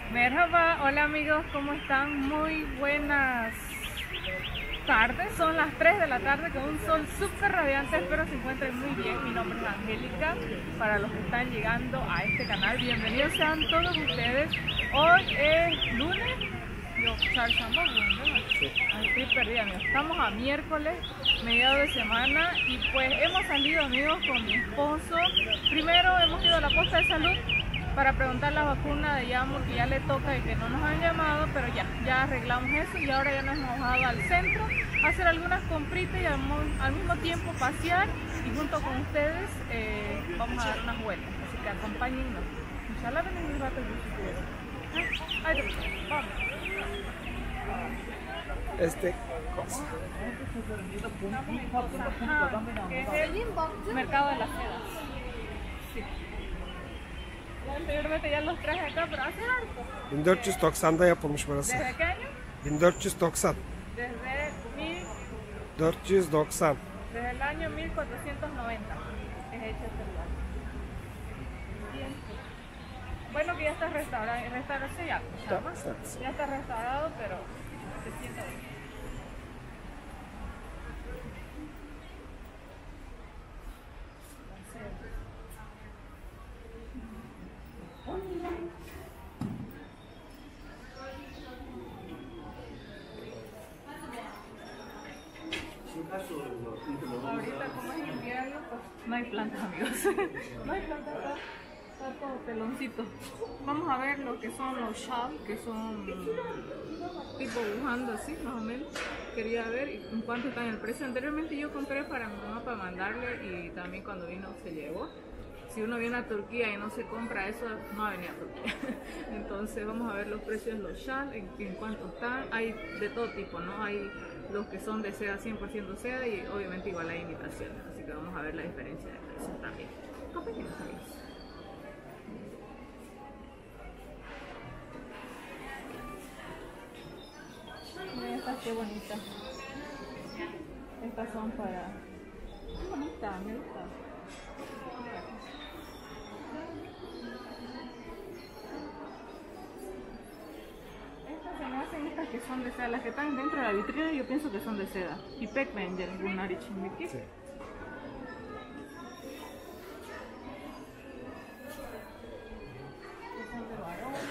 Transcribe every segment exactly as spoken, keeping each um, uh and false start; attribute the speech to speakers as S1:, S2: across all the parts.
S1: Merhaba, hola amigos, ¿cómo están? Muy buenas tardes, son las tres de la tarde con un sol súper radiante, espero se encuentren muy bien. Mi nombre es Angélica, para los que están llegando a este canal, bienvenidos sean todos ustedes. Hoy es lunes, yo, Ay, estoy perdida amigos, estamos a miércoles, mediados de semana y pues hemos salido amigos con mi esposo. Primero hemos ido a la posta de salud para preguntar la vacuna de Yamur que ya le toca y que no nos han llamado, pero ya, ya arreglamos eso y ahora ya nos hemos bajado al centro a hacer algunas compritas y al, al mismo tiempo pasear y junto con ustedes eh, vamos a dar unas vueltas, así que acompáñennos. Inshallah ven en un rato y ahí te vamos.
S2: Este cosa.
S1: Es el mercado de la seda. Sí. Anteriormente ya los traje acá, pero hace harto.
S2: bin dört yüz doksanda yapılmış burası.
S1: ¿Desde qué año?
S2: bin dört yüz doksan.
S1: Desde, mil,
S2: dört yüz doksan.
S1: desde el año mil cuatrocientos noventa es hecho este lugar. Bien. Bueno que ya está restaurado, restaurado sí, ya,
S2: Ya,
S1: ¿no?
S2: evet.
S1: Ya está restaurado, pero se siente bien. Ahorita como es invierno, pues no hay plantas amigos. No hay plantas acá, está todo peloncito. Vamos a ver lo que son los shawls, que son tipo dibujando así más o menos. Quería ver en cuánto está el precio. Anteriormente yo compré para mi mamá para mandarle y también cuando vino se llevó. Si uno viene a Turquía y no se compra eso, no va a venir a Turquía. Entonces vamos a ver los precios de los shawls, en, en cuánto están. Hay de todo tipo, ¿no? Hay los que son de seda, cien por ciento seda, y obviamente igual hay imitaciones. Así que vamos a ver la diferencia de precios también. Acompáñenos, amigos. Miren estas, qué bonitas. Estas son para... Qué bonita, me gusta. Estas se me hacen estas que son de seda, las que están dentro de la vitrina yo pienso que son de seda. Y pek bence bunlar içindeki.
S2: Sí.
S1: Son de varones.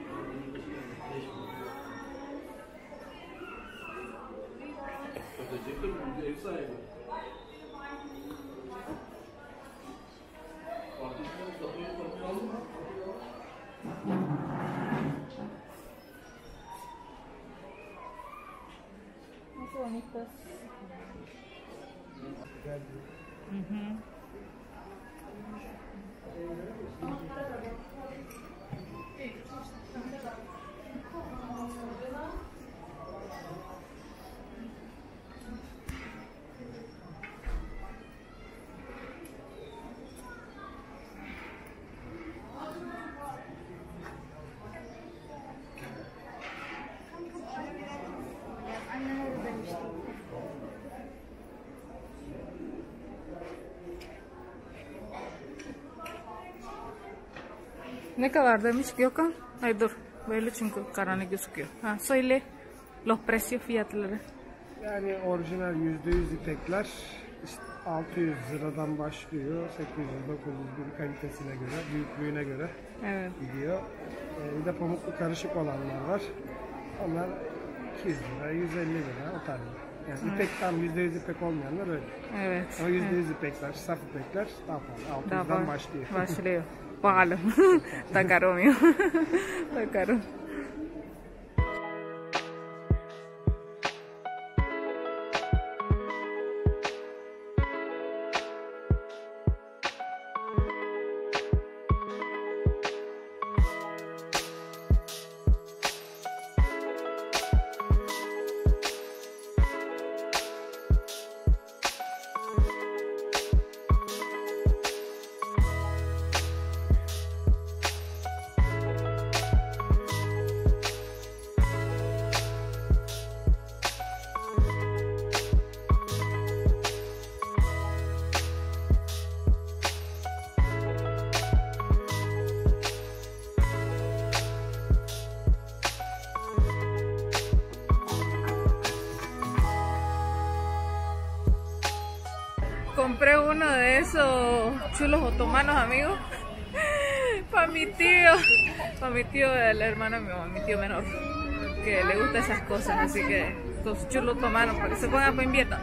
S1: Qué bonitas. Uh-huh. Ne kadar demiş Gökhan? Ay dur, böyle çünkü karanlık gözüküyor. Ha, söyle los precios, fiyatları.
S2: Yani orijinal yüzde yüz ipekler işte altı yüz liradan başlıyor. sekiz yüz dokuz yüz bir kalitesine göre, büyüklüğüne göre
S1: Evet.
S2: gidiyor. Ee, bir de pamuklu karışık olanlar var. Onlar iki yüz lira, yüz elli lira o tarz. Yani evet. İpek tam yüzde yüz ipek olmayanlar öyle.
S1: Evet.
S2: Ama yüzde yüz ipekler, saf ipekler daha fazla. altı yüzden başlıyor.
S1: Başlıyor. Pahalı. Está caro mío. Está caro. compré uno de esos chulos otomanos, amigos. Para mi tío. Para mi tío, el hermano de mi mamá, mi tío menor. Que le gustan esas cosas, así que los chulos otomanos para que se pongan para invierno.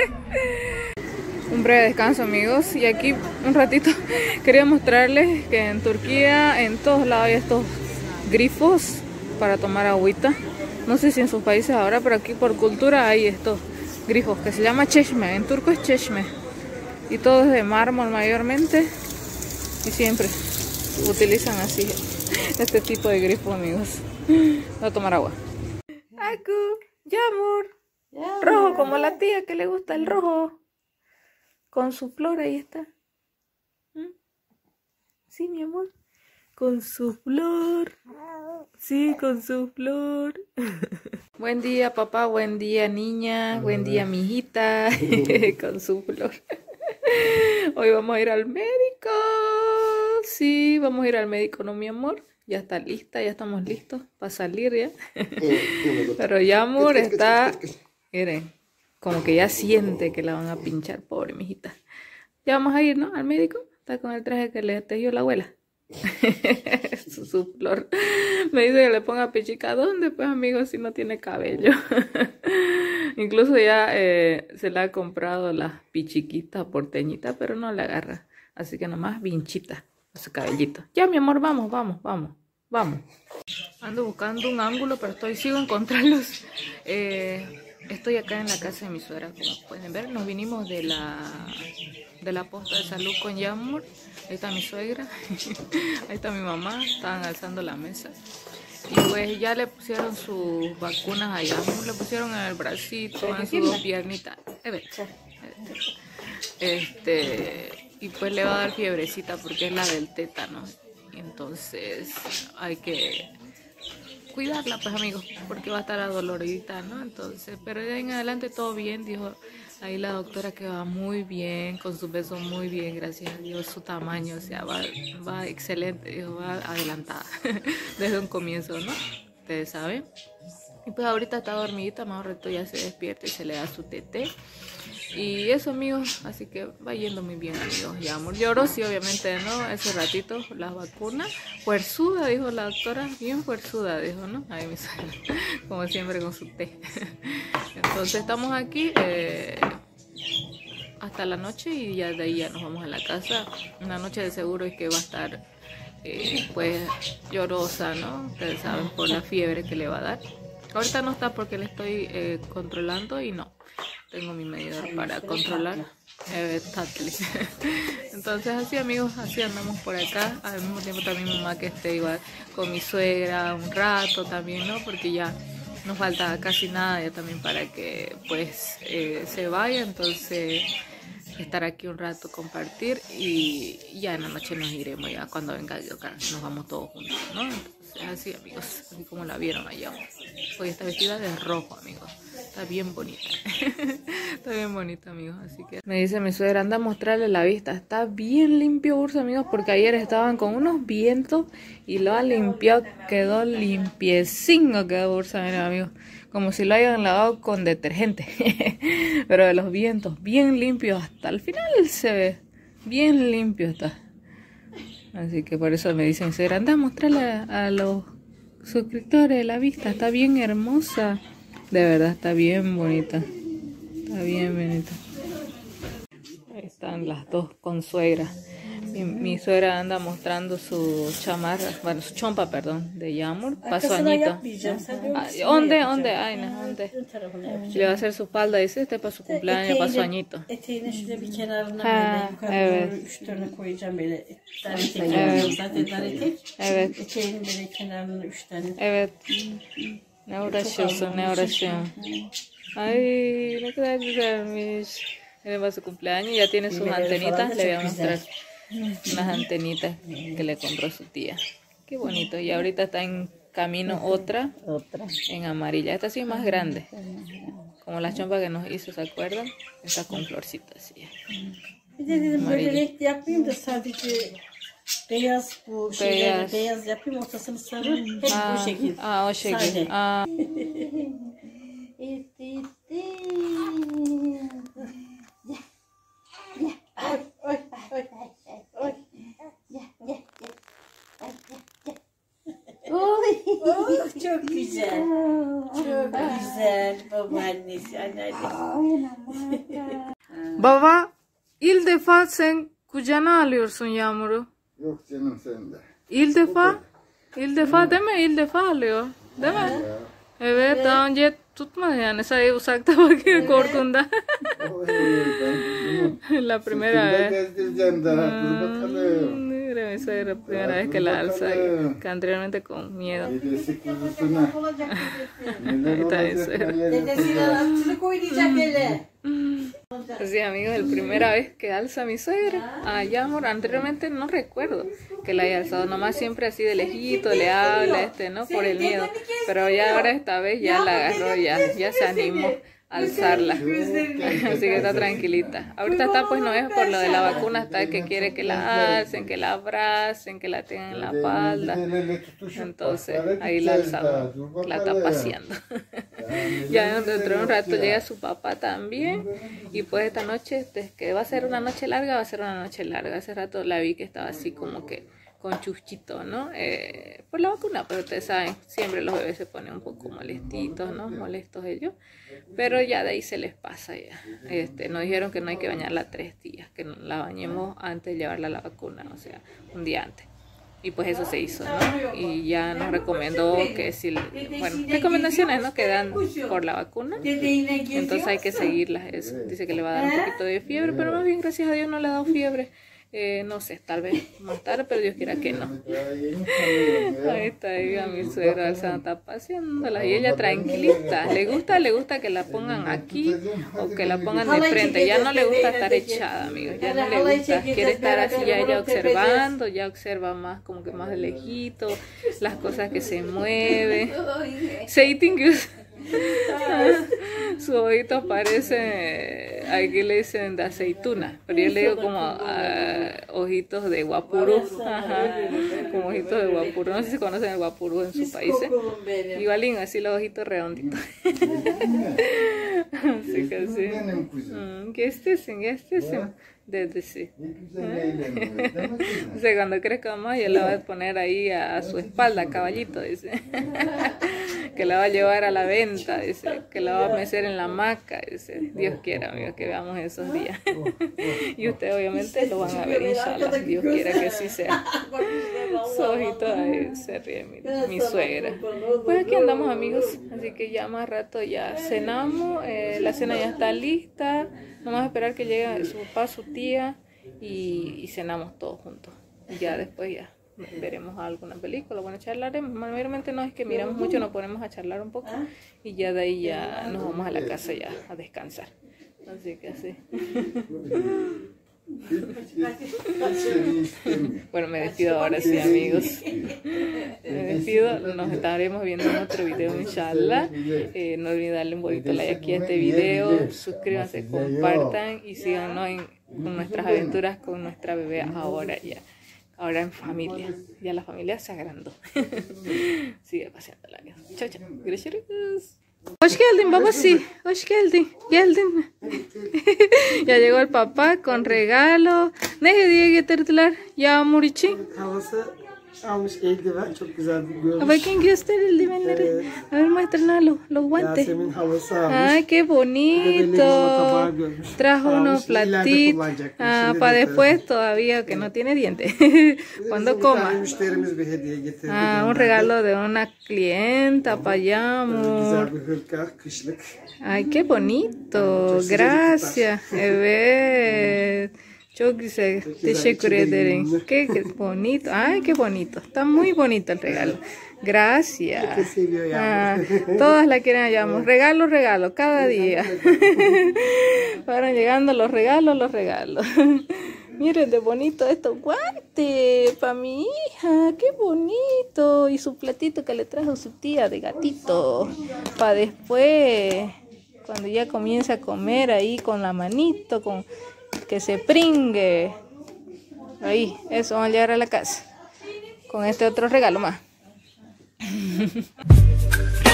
S1: Un breve descanso, amigos, y aquí un ratito quería mostrarles que en Turquía en todos lados hay estos grifos para tomar agüita. No sé si en sus países ahora, pero aquí por cultura hay estos grifos que se llama çeşme, en turco es çeşme, y todo es de mármol mayormente, y siempre utilizan así este tipo de grifo, amigos. Voy a tomar agua. Aku, Yağmur, rojo como la tía que le gusta el rojo. Con su flor, ahí está. ¿Mm? Sí, mi amor. Con su flor. Sí, con su flor. Buen día, papá. Buen día, niña. Buen día, mi hijita. Con su flor. Hoy vamos a ir al médico. Sí, vamos a ir al médico, ¿no, mi amor? Ya está lista, ya estamos listos para salir ya. Pero ya, amor, está... Miren. Como que ya siente que la van a pinchar, pobre mijita. Ya vamos a ir, ¿no? Al médico. Está con el traje que le tejió la abuela. su, su flor. Me dice que le ponga pichica. ¿Dónde, pues, amigos, si no tiene cabello? Incluso ya eh, se le ha comprado las pichiquitas porteñitas, pero no le agarra. Así que nomás vinchita a su cabellito. Ya, mi amor, vamos, vamos, vamos. Vamos. Ando buscando un ángulo, pero estoy sigo encontrarlos. Eh... Estoy acá en la casa de mi suegra, como pueden ver. Nos vinimos de la de la posta de salud con Yağmur. Ahí está mi suegra, ahí está mi mamá, estaban alzando la mesa. Y pues ya le pusieron sus vacunas a Yağmur, le pusieron en el bracito, en sus dos piernitas. Este, y pues le va a dar fiebrecita porque es la del tétano. Entonces hay que cuidarla, pues, amigos, porque va a estar adoloridita, ¿no? Entonces, pero de ahí en adelante todo bien, dijo ahí la doctora, que va muy bien, con su peso muy bien, gracias a Dios, su tamaño, o sea, va, va excelente, dijo, va adelantada desde un comienzo, ¿no? Ustedes saben. Y pues ahorita está dormidita, más rato ya se despierta y se le da su teté. Y eso, amigos, así que va yendo muy bien, amigos. Yağmur lloró, sí, obviamente, ¿no? Ese ratito, las vacunas. Fuerzuda, dijo la doctora, bien fuerzuda, dijo, ¿no? Ahí me sale, como siempre con su té. Entonces estamos aquí eh, hasta la noche y ya de ahí ya nos vamos a la casa. Una noche de seguro es que va a estar, eh, pues, llorosa, ¿no? Ustedes saben, por la fiebre que le va a dar. Ahorita no está porque le estoy eh, controlando y no. Tengo mi medidor para controlar. Evet, tatlı. Entonces así, amigos, así andamos por acá. Al mismo tiempo también mi mamá que esté igual con mi suegra un rato también, ¿no? Porque ya no falta casi nada ya también para que pues eh, se vaya. Entonces estar aquí un rato, compartir y ya en la noche nos iremos ya cuando venga yo acá. Nos vamos todos juntos, ¿no? Entonces así, amigos, así como la vieron allá. Hoy está vestida de rojo, amigos. Está bien bonita. Está bien bonita, amigos. Así que me dice mi suegra, anda a mostrarle la vista. Está bien limpio, Ursa, amigos, porque ayer estaban con unos vientos y lo ha limpiado. Quedó limpiecino, quedó Ursa, miren, amigos. Como si lo hayan lavado con detergente. Pero de los vientos, bien limpio. Hasta el final se ve. Bien limpio está. Así que por eso me dice mi suegra, anda a mostrarle a, a los suscriptores la vista. Está bien hermosa. De verdad, está bien bonita. Está bien bonita. Ahí están las dos consuegras. Mi, mi suegra anda mostrando su chamarra, bueno, su chompa, perdón, de Yağmur. Paso añito. ¿Dónde? ¿Dónde? Ay, no, ¿dónde? Le va a hacer su falda, dice, este para su cumpleaños, paso añito.
S3: Eteğine şöyle bir kenarına
S1: Ha,
S3: böyle yukarı
S1: evet.
S3: doğru üç tane koyacağım böyle. Dar etek
S1: Evet.
S3: yapıyorum zaten dar etek.
S1: Evet.
S3: Eteğin böyle kenarına üç tane.
S1: Evet. Ne uğraşıyorsun, ne uğraşıyorsun. Ay, ne kadar güzelmiş. Miren, para su cumpleaños ya tiene sus antenitas, le voy a mostrar unas antenitas que le compró su tía. Qué bonito. Y ahorita está en camino otra,
S3: Otra.
S1: en amarilla. Esta sí es más grande, como la chompa que nos hizo, ¿se acuerdan? Esta con florcitas, sí.
S3: Bir de dedim böyle
S1: Amarilla.
S3: renkli yapmayayım da sadece beyaz bu şeyleri
S1: Beyaz.
S3: beyaz yapayım, ortasını sarı, hep
S1: Ah,
S3: bu şekil.
S1: ah, o şekil.
S3: Sade.
S1: Ah.
S3: Etti, etti. Gel, gel. Oh, çok güzel. Çok güzel babaannesi, anneannesi.
S1: Baba, ilk defa sen kucağına alıyorsun Yağmur'u.
S4: Yok canım sen de.
S1: İlk defa, ilk defa değil mi? İlk defa alıyor. Değil mi?
S4: Ya.
S1: Evet, daha önce tutmadı yani. Sadece uzakta bakıyor korkunda.
S4: O, evet, ben bunu
S1: La primera
S4: sırtımda
S1: vez.
S4: gezdireceğim daha. Dur bakalım.
S1: Mm, Mira, esa era la primera vez que la alza, que anteriormente con miedo.
S4: Dedesi kuzusuna.
S3: Olacak
S4: Neler
S1: Ahí está,
S4: olacak
S1: eso era.
S4: neler
S3: dedesiyle
S4: yapacak.
S3: atçılık oynayacak hele.
S1: Sí, amigos, es la primera vez que alza mi suegra a Yamor. Anteriormente no recuerdo que la haya alzado, nomás siempre así de lejito, le habla, este, ¿no? Por el miedo. Pero ya ahora esta vez ya la agarró, ya, ya se animó a alzarla. Así que está tranquilita. Ahorita está, pues no es por lo de la vacuna, está que quiere que la alcen, que la abracen, que la tengan en la espalda. Entonces ahí la alzamos, la está paseando. Ya dentro de un rato llega su papá también. Y pues esta noche, este, que va a ser una noche larga, va a ser una noche larga. Hace rato la vi que estaba así como que con chusquito, ¿no? Eh, por la vacuna, pero ustedes saben, siempre los bebés se ponen un poco molestitos, ¿no? Molestos ellos. Pero ya de ahí se les pasa ya. Este, nos dijeron que no hay que bañarla tres días, que la bañemos antes de llevarla a la vacuna, o sea, un día antes. Y pues eso se hizo, ¿no? Y ya nos recomendó que si, bueno, recomendaciones, ¿no? Que dan por la vacuna. Entonces hay que seguirlas. Eso. Dice que le va a dar un poquito de fiebre, pero más bien, gracias a Dios, no le ha dado fiebre. Eh, no sé, tal vez más tarde, pero Dios quiera que no. Ahí está, ahí a mi suegra alzando, está paseándola. Y ella tranquilita. Le gusta, le gusta que la pongan aquí o que la pongan de frente. Ya no le gusta estar echada, amigos. Ya no le gusta. Quiere estar así ya ella observando. Ya observa más, como que más de lejito. Las cosas que se mueven. Se sus ojitos parecen, aquí le dicen de aceituna, pero yo le digo como uh, ojitos de guapurú, ajá, como ojitos de guapurú, no sé si conocen el guapurú en su país, ¿eh? Igualín, así los ojitos redonditos. Así que sí. Mm, ¿Qué estesen? ¿Qué estesen? Desde sí. Dice, cuando crezca más, yo la voy a poner ahí a, a su espalda, caballito, dice. Que la va a llevar a la venta, dice. Que la va a mecer en la hamaca, dice. Dios quiera, amigos, que veamos esos días. Y ustedes obviamente lo van a ver, inshallah. Dios quiera que sí sea. Su ojito ahí se ríe mi, mi suegra. Pues aquí andamos, amigos. Así que ya más rato ya cenamos. Eh, la cena ya está lista. Vamos a esperar que llegue su papá, su tía y, y cenamos todos juntos. Y ya después ya veremos alguna película, bueno, charlaremos. Mayormente no es que miramos mucho, nos ponemos a charlar un poco y ya de ahí ya nos vamos a la casa ya a descansar. Así que así. Bueno, me despido ahora sí, amigos. Me despido, nos estaremos viendo en otro video, inshallah. Eh, no olviden darle un bonito like aquí a este video, suscríbanse, compartan y síganos en, con nuestras aventuras con nuestra bebé ahora ya. Ahora en familia, ya la familia se agrandó. Sigue paseando la vida. Chao, chao. Gracias. Hoş geldin babası. Hoş geldin. Geldin. Ya llegó el papá con regalo. Ne hediye getirdiler Yağmur için?
S2: Havası almış eldiven, çok güzel bir görmüş.
S1: Bakın göster eldivenleri.
S2: Evet.
S1: A ver, muéstranos los, los guantes.
S2: Yasemin havası almış.
S1: Ay, qué bonito. Trajo unos platitos. Ah, para después todavía que no tiene dientes. Cuando coma.
S2: Müşterimiz bir hediye getirdi.
S1: Ah, un regalo de una clienta para Yağmur.
S2: Güzel bir hırka, kışlık.
S1: Ay, qué bonito. Gracias. Evet. Çok güzel. Teşekkür ederim. Qué, qué bonito. Ay, qué bonito. Está muy bonito el regalo. Gracias. Ah, todas la quieren llamar. Regalo, regalo, cada día. Fueron llegando los regalos, los regalos. Miren de bonito estos guantes para mi hija. Qué bonito. Y su platito que le trajo su tía de gatito. Para después, cuando ya comienza a comer ahí con la manito, con que se pringue. Ahí, eso, vamos a llegar a la casa. Con este otro regalo más.